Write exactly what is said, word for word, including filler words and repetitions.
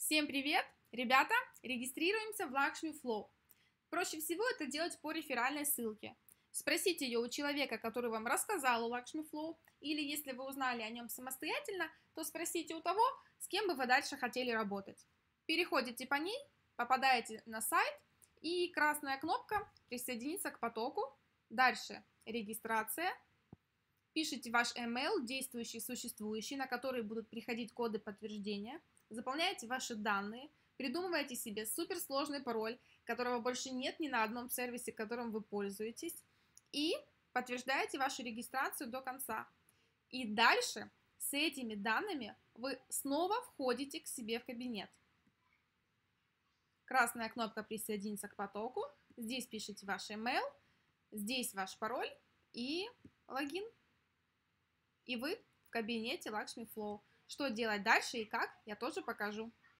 Всем привет! Ребята, регистрируемся в Lakshmi Flow. Проще всего это делать по реферальной ссылке. Спросите ее у человека, который вам рассказал о Lakshmi Flow, или если вы узнали о нем самостоятельно, то спросите у того, с кем бы вы дальше хотели работать. Переходите по ней, попадаете на сайт, и красная кнопка «Присоединиться к потоку». Дальше регистрация. Пишите ваш email, действующий, существующий, на который будут приходить коды подтверждения. Заполняете ваши данные, придумываете себе суперсложный пароль, которого больше нет ни на одном сервисе, которым вы пользуетесь, и подтверждаете вашу регистрацию до конца. И дальше с этими данными вы снова входите к себе в кабинет. Красная кнопка «Присоединиться к потоку». Здесь пишите ваш email, здесь ваш пароль и логин. И вы в кабинете Lakshmi Flow. Что делать дальше и как, я тоже покажу.